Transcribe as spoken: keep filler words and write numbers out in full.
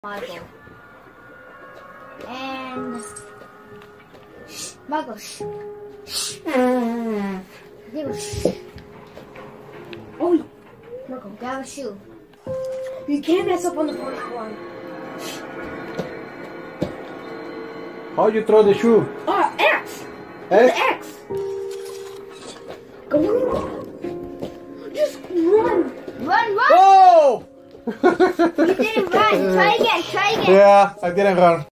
Michael. And shh, Michael, shh. Shh. Diego, shh. Oh, Michael, grab a shoe. You can't mess up on the first one. How you throw the shoe? Oh, X. X? The X. Go on. Just run. Run, run! Oh! You didn't run. Try again, try again. Yeah, I didn't run.